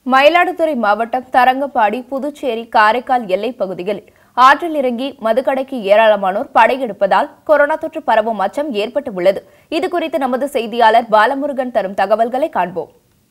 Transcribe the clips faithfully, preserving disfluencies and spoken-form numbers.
மயிலாடுதுறை மாவட்டம் தரங்கம்பாடி, புதுச்சேரி, காரைக்கால் எல்லைப் பகுதியில் ஆற்றில் இறங்கி மதுக்கடைக்கு ஏராளமானோர் படையெடுப்பதால் கொரோனா தொற்று பரவும் அச்சம் ஏற்பட்டுள்ளது. இதுகுறித்து நமது செய்தியாளர் பாலமுருகன் தரும் தகவல்களை காண்போம்.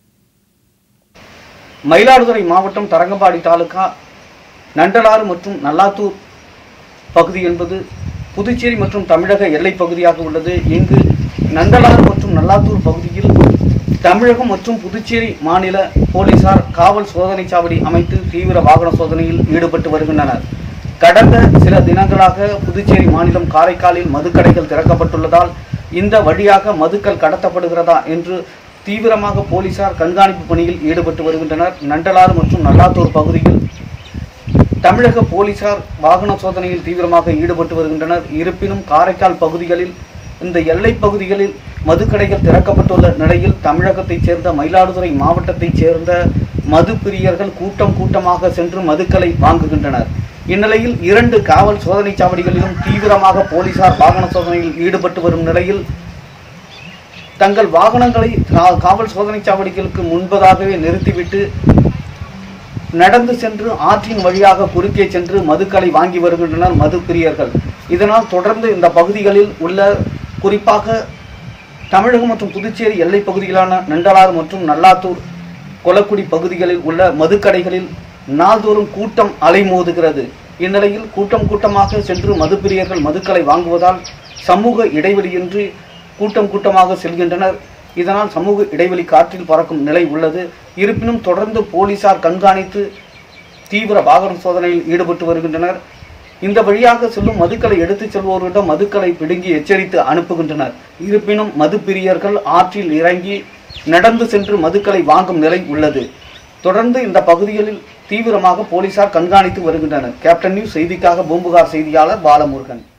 மயிலாடுதுறை மாவட்டம் தரங்கம்பாடி தாலுகா நண்டலாறு மற்றும் நல்லாத்தூர் பகுதி என்பது புதுச்சேரி மற்றும் தமிழக எல்லைப் பகுதியாக உள்ளது. இங்கு நண்டலாறு மற்றும் நல்லாத்தூர் பகுதியில் தமிழகம் மற்றும் புதுச்சேரி மாநில போலீசார் காவல் சோதனை சாவடி அமைத்து தீவிர வாகன சோதனையில் ஈடுபட்டு வருகின்றனர். கடந்த சில தினங்களாக புதுச்சேரி மாநிலம் காரைக்காலில் மதுக்கடைகள் திறக்கப்பட்டுள்ளதால் இந்த வழியாக மதுக்கள் கடத்தப்படுகிறதா என்று தீவிரமாக போலீசார் கண்காணிப்பு பணியில் ஈடுபட்டு வருகின்றனர். நண்டலாறு மற்றும் நல்லாத்தூர் பகுதியில் தமிழக போலீசார் வாகன சோதனையில் தீவிரமாக ஈடுபட்டு வருகின்றனர். இருப்பினும் காரைக்கால் பகுதிகளில் இந்த எல்லை பகுதிகளில் மதுக்கடைகள் திறக்கப்பட்டுள்ள நிலையில் தமிழகத்தைச் சேர்ந்த மயிலாடுதுறை மாவட்டத்தைச் சேர்ந்த மது பிரியர்கள் கூட்டம் கூட்டமாக சென்று மதுக்களை வாங்குகின்றனர். இந்நிலையில் இரண்டு காவல் சோதனை சாவடிகளிலும் தீவிரமாக போலீசார் வாகன சோதனையில் ஈடுபட்டு வரும் நிலையில் தங்கள் வாகனங்களை காவல் சோதனை சாவடிகளுக்கு முன்பதாகவே நிறுத்திவிட்டு நடந்து சென்று ஆற்றின் வழியாக குறுக்கே சென்று மதுக்களை வாங்கி வருகின்றனர் மது பிரியர்கள். இதனால் தொடர்ந்து இந்த பகுதிகளில் உள்ள குறிப்பாக தமிழகம் மற்றும் புதுச்சேரி எல்லை பகுதிகளான நண்டலாறு மற்றும் நல்லாத்தூர், கொலக்குடி பகுதிகளில் உள்ள மதுக்கடைகளில் நாள்தோறும் கூட்டம் அலைமோதுகிறது. இந்நிலையில் கூட்டம் கூட்டமாக சென்று மது பிரியர்கள் மதுக்களை வாங்குவதால் சமூக இடைவெளியின்றி கூட்டம் கூட்டமாக செல்கின்றனர். இதனால் சமூக இடைவெளி காற்றில் பறக்கும் நிலை உள்ளது. இருப்பினும் தொடர்ந்து போலீசார் கண்காணித்து தீவிர வாகன சோதனையில் ஈடுபட்டு வருகின்றனர். இந்த வழியாக செல்லும் மதுக்களை எடுத்துச் செல்வோரிடம் மதுக்களை பிடுங்கி எச்சரித்து அனுப்புகின்றனர். இருப்பினும் மது பிரியர்கள் ஆற்றில் இறங்கி நடந்து சென்று மதுக்களை வாங்கும் நிலை உள்ளது. தொடர்ந்து இந்த பகுதிகளில் தீவிரமாக போலீசார் கண்காணித்து வருகின்றனர். கேப்டன் நியூஸ் செய்திக்காக பூம்புகார் செய்தியாளர் பாலமுருகன்.